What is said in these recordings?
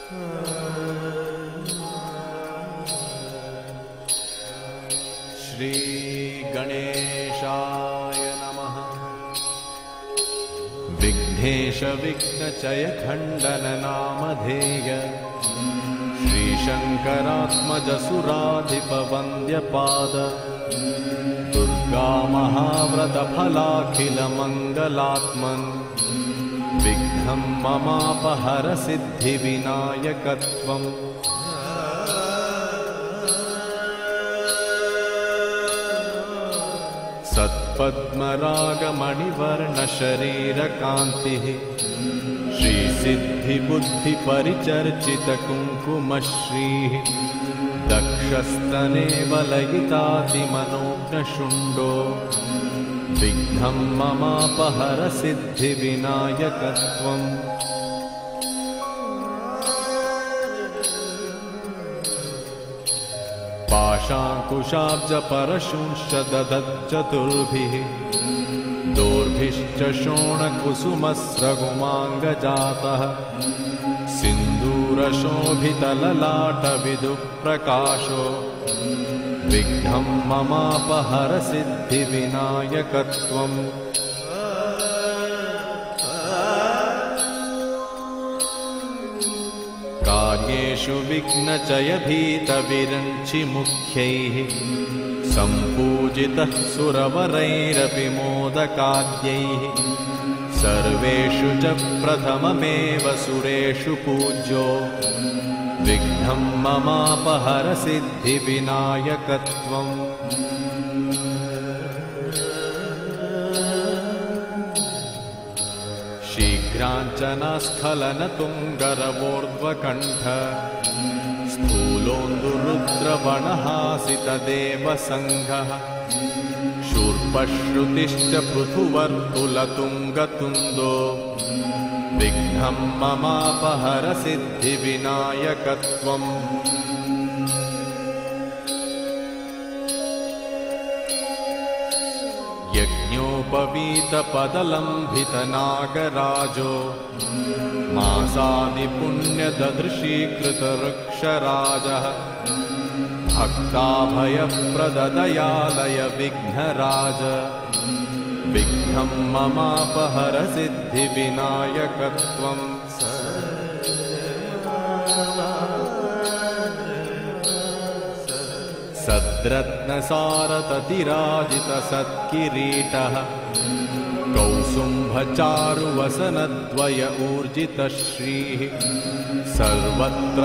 श्री गणेशाय नमः। विघ्नेश विघ्नचय खण्डन नामधेय श्रीशङ्करात्मज सुराधिप वन्द्यपाद दुर्गा महाव्रत फलाखिल मङ्गलात्मन् विघ्नं ममापहर सिद्धि विनायकत्वम् सत्पद्मरागमणिवर्ण शरीरकान्तिः श्रीसिद्धिबुद्धिपरिचर्चित कुङ्कुमश्रीः दक्षस्तने वलयितातिमनोज्ञशुण्डो विघ्नं ममापहर सिद्धिविनायकत्वम् पाशाङ्कुशाब्जपरशुंश्च ददच्चतुर्भिः दोर्भिश्च शोणकुसुमस्रगुमाङ्गजातः सिन्दूरशोभितललाटविदुःप्रकाशो विघ्नं ममापहर सिद्धिविनायकत्वम् कार्येषु विघ्नचय भीतविरञ्चिमुख्यैः सम्पूजितः सुरवरैरपि मोदकाद्यैः सर्वेषु च प्रथममेव सुरेषु पूज्यो विघ्नं ममापहर सिद्धिविनायकत्वम् शीघ्राञ्चनास्खलनतुङ्गरवोर्ध्वकण्ठ स्थूलोन्दुरुद्रवणहासितदेवसङ्घः शूर्पश्रुतिश्च पृथुवर्तुलतुङ्गतुन्दो विघ्नं ममापहर सिद्धिविनायकत्वम् यज्ञोपवीतपदलम्भितनागराजो मासादिपुण्यददृशीकृतवृक्षराजः भक्ताभयप्रददयालय विघ्नराज विघ्नं ममापहर सिद्धिविनायकत्वम् सद्रत्नसारततिराजितसत्किरीटः कौसुम्भचारुवसनद्वय ऊर्जितश्रीः सर्वत्र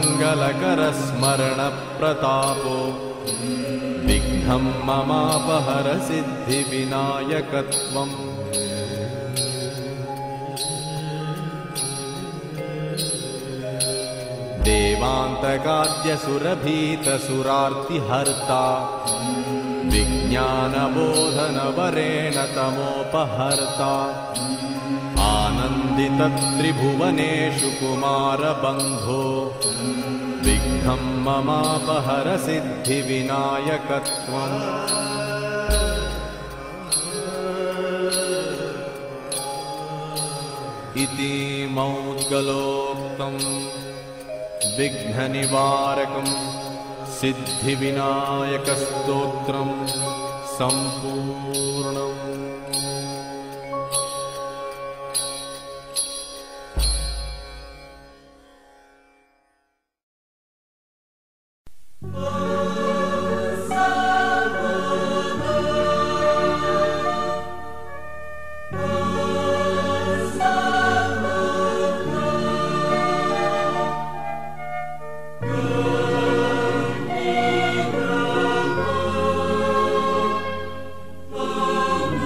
मङ्गलकरस्मरणप्रतापो विघ्नं ममापहर सिद्धिविनायकत्वम् देवान्तकाद्यसुरभीतसुरार्तिहर्ता विज्ञानबोधनवरेण तमोपहर्ता आनन्दितत्रिभुवनेषु कुमारबन्धो विघ्नं ममापहर सिद्धिविनायकत्वम् इति मौद्गलोक्तम् विघ्ननिवारकं सिद्धिविनायकस्तोत्रं सम्पूर्णम्। Oh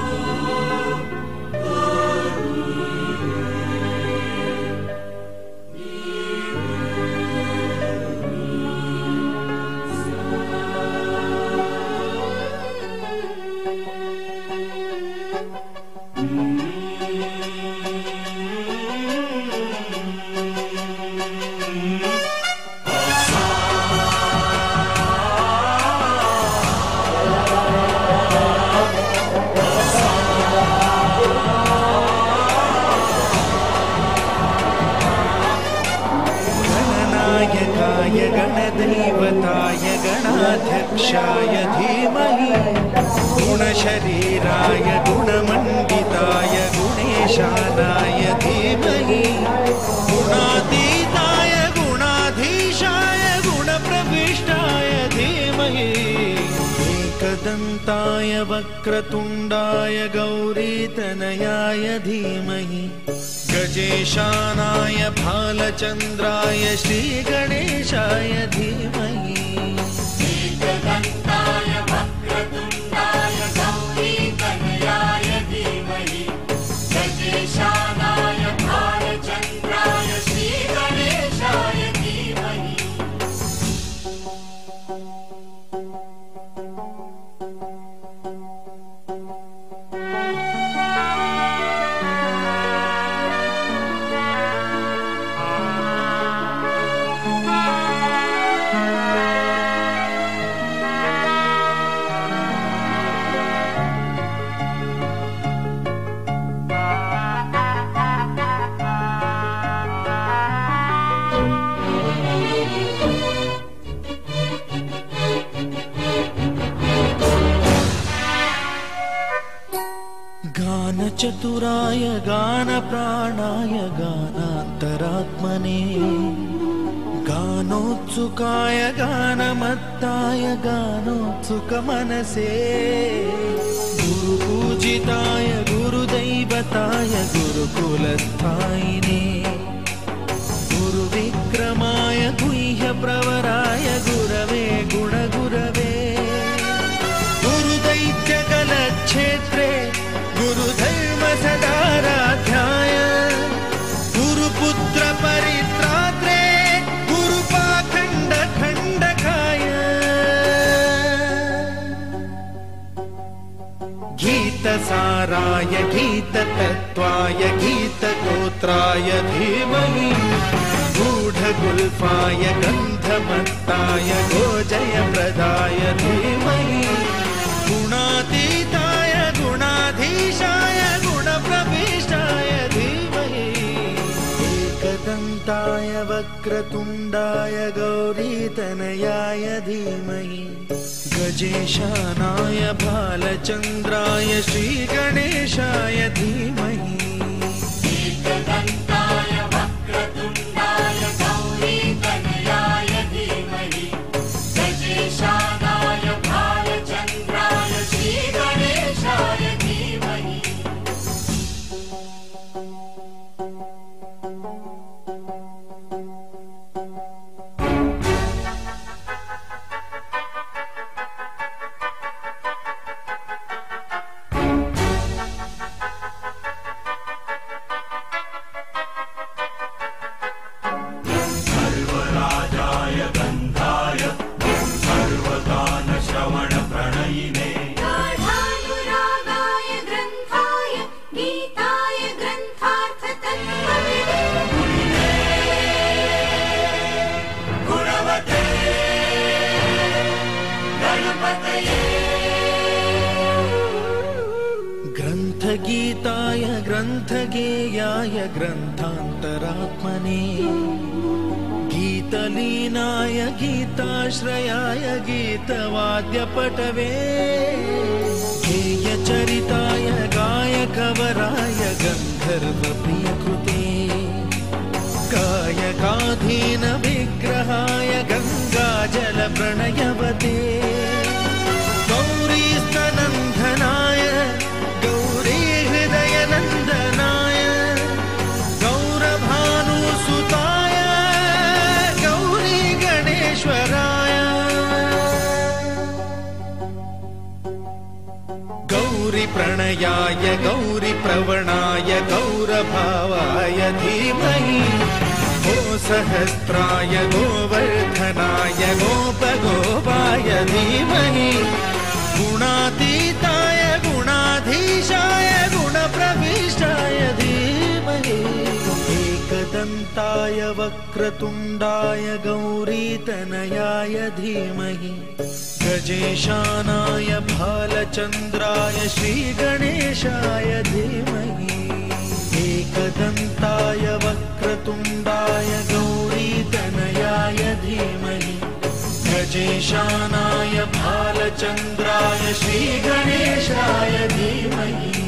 गणाधिपाय गणदैवताय गणाध्यक्षाय धीमहि गुणशरीराय गुणमण्डिताय गुणेशानाय धीमहि गुणातीताय गुणाधीशाय गुणप्रविष्टाय धीमहि एकदन्ताय वक्रतुण्डाय गौरीतनयाय धीमहि गजेशानाय भालचन्द्राय श्रीगणेशाय धीमहि एकदन्ताय वक्रतुण्डाय गौरीतनयाय धीमहि गजेशानाय भालचन्द्राय श्रीगणेशाय धीमहि चतुराय गानप्राणाय गानान्तरात्मने गानोत्सुकाय गानमत्ताय गानोत्सुकमनसे गुरुपूजिताय गुरुदैवताय गुरुकुलस्थायिने गुरुविक्रमाय गुह्यप्रवराय गुरवे गुणगुरवे गुरुदैत्यकलक्षेत्रे गुरुधर्म सदाराध्याय गुरुपुत्र परित्रात्रे गुरुपाखण्ड खण्डकाय गीतसाराय गीततत्त्वाय गीतगोत्राय धीमहि गूढगुल्फाय गन्धमत्ताय गोजयप्रदाय धीमहि गुणातीताय गुणाधीशाय गुणप्रविष्टाय धीमहि एकदन्ताय वक्रतुण्डाय गौरीतनयाय धीमहि गजेशानाय भालचन्द्राय श्रीगणेशाय धीमहि एकदन्ताय वक्रतुण्डाय गौरीतनयाय धीमहि गजेशानाय भालचन्द्राय श्रीगणेशाय धीमहि सर्वराजाय गन्धाय सर्वगानश्रवणप्रणयिने गाढानुरागाय ग्रन्थाय गीताय ग्रन्थार्थतत्त्वविदे गुणवते गणपतये ग्रन्थगीताय ग्रन्थगेयाय ग्रन्थान्तरात्मने गीतलीनाय गीताश्रयाय गीतवाद्यपटवे गेयचरिताय गायकवराय गन्धर्वप्रियकृते गायकाधीनविग्रहाय गङ्गाजलप्रणयवते गौरीस्तनन्दनाय गौरीहृदयनन्दनाय गौरभानुसुताय गौरीगणेश्वराय गौरीप्रणयाय गौरीप्रवणाय गौरभावाय धीमहि गोसहस्राय गोवर्धनाय गोपगोपाय धीमहि गुणातीताय गुणाधीशाय गुणप्रविष्टाय धीमहि एकदन्ताय वक्रतुण्डाय गौरीतनयाय धीमहि गजेशानाय भालचन्द्राय श्रीगणेशाय धीमहि एकदन्ताय वक्रतुण्डाय गौरीतनयाय धीमहि ईशानाय भालचन्द्राय श्रीगणेशाय धीमहि